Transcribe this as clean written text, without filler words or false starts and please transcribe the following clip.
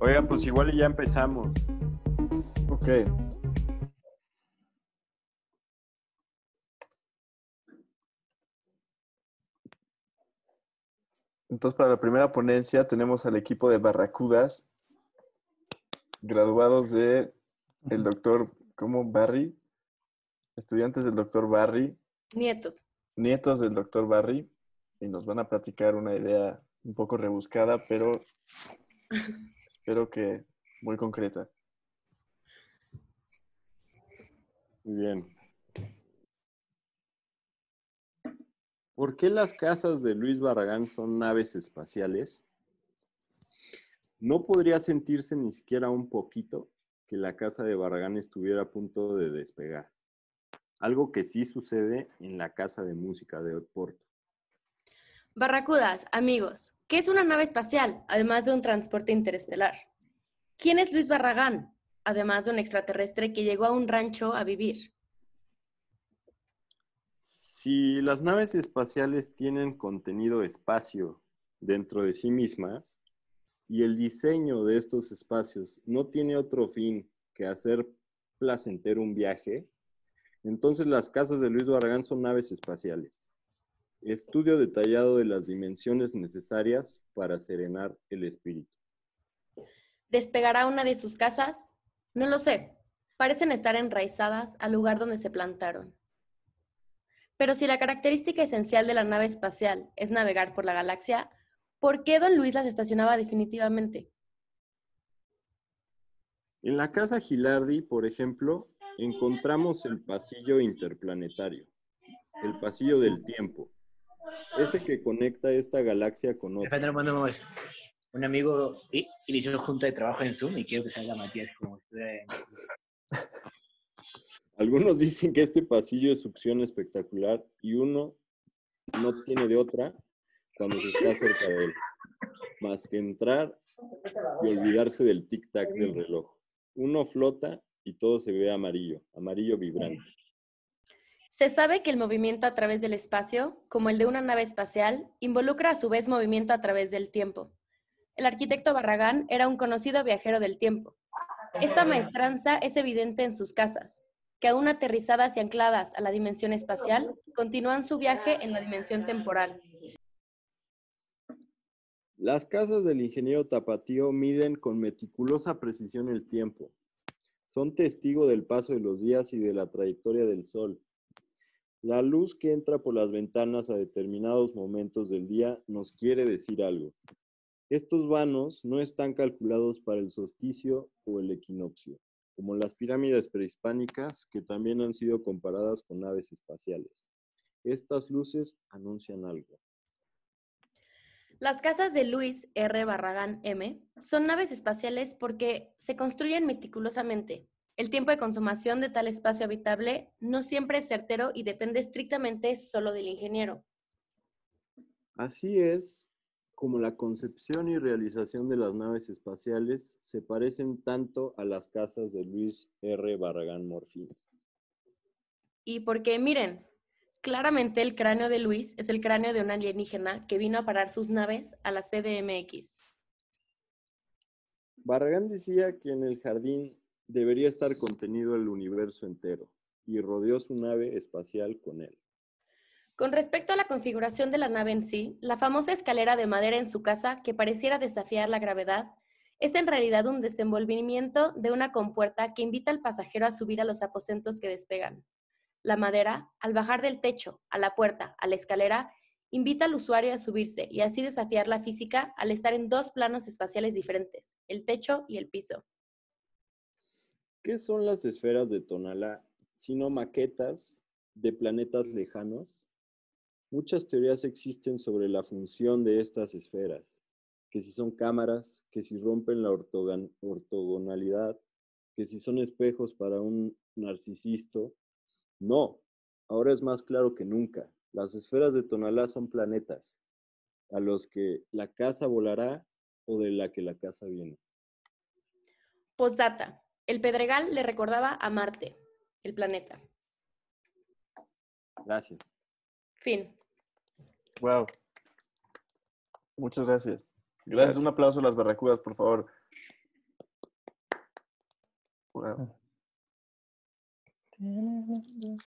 Oigan, pues igual y ya empezamos. Ok. Entonces, para la primera ponencia tenemos al equipo de Barracudas, graduados de el doctor, ¿cómo? Barry, estudiantes del doctor Barry, Nietos. nietos del doctor Barry, y nos van a platicar una idea un poco rebuscada, pero espero que muy concreta. Muy bien. ¿Por qué las casas de Luis Barragán son naves espaciales? No podría sentirse ni siquiera un poquito que la casa de Barragán estuviera a punto de despegar. Algo que sí sucede en la casa de música de Oporto. Barracudas, amigos, ¿qué es una nave espacial, además de un transporte interestelar? ¿Quién es Luis Barragán, además de un extraterrestre que llegó a un rancho a vivir? Si las naves espaciales tienen contenido espacio dentro de sí mismas y el diseño de estos espacios no tiene otro fin que hacer placentero un viaje, entonces las casas de Luis Barragán son naves espaciales. Estudio detallado de las dimensiones necesarias para serenar el espíritu. ¿Despegará una de sus casas? No lo sé. Parecen estar enraizadas al lugar donde se plantaron. Pero si la característica esencial de la nave espacial es navegar por la galaxia, ¿por qué don Luis las estacionaba definitivamente? En la casa Gilardi, por ejemplo, encontramos el pasillo interplanetario, el pasillo del tiempo, ese que conecta esta galaxia con otra. Alejandro, mandamos un amigo inició junta de trabajo en Zoom y quiero que salga Matías como si estuviera en... Algunos dicen que este pasillo es succión espectacular y uno no tiene de otra cuando se está cerca de él, más que entrar y olvidarse del tic-tac del reloj. Uno flota y todo se ve amarillo, amarillo vibrante. Se sabe que el movimiento a través del espacio, como el de una nave espacial, involucra a su vez movimiento a través del tiempo. El arquitecto Barragán era un conocido viajero del tiempo. Esta maestranza es evidente en sus casas, que aún aterrizadas y ancladas a la dimensión espacial, continúan su viaje en la dimensión temporal. Las casas del ingeniero Tapatío miden con meticulosa precisión el tiempo. Son testigo del paso de los días y de la trayectoria del sol. La luz que entra por las ventanas a determinados momentos del día nos quiere decir algo. Estos vanos no están calculados para el solsticio o el equinoccio, como las pirámides prehispánicas que también han sido comparadas con naves espaciales. Estas luces anuncian algo. Las casas de Luis R. Barragán M. son naves espaciales porque se construyen meticulosamente. El tiempo de consumación de tal espacio habitable no siempre es certero y depende estrictamente solo del ingeniero. Así es como la concepción y realización de las naves espaciales se parecen tanto a las casas de Luis R. Barragán Morfín. Y porque, miren, claramente el cráneo de Luis es el cráneo de un alienígena que vino a parar sus naves a la CDMX. Barragán decía que en el jardín debería estar contenido el universo entero y rodeó su nave espacial con él. Con respecto a la configuración de la nave en sí, la famosa escalera de madera en su casa, que pareciera desafiar la gravedad, es en realidad un desenvolvimiento de una compuerta que invita al pasajero a subir a los aposentos que despegan. La madera, al bajar del techo, a la puerta, a la escalera, invita al usuario a subirse y así desafiar la física al estar en dos planos espaciales diferentes, el techo y el piso. ¿Qué son las esferas de Tonalá, sino maquetas de planetas lejanos? Muchas teorías existen sobre la función de estas esferas, que si son cámaras, que si rompen la ortogonalidad, que si son espejos para un narcisisto. No, ahora es más claro que nunca. Las esferas de Tonalá son planetas, a los que la casa volará o de la que la casa viene. Postdata. El Pedregal le recordaba a Marte, el planeta. Gracias. Fin. Wow. Muchas gracias. Gracias. Un aplauso a las Barracudas, por favor. temporada.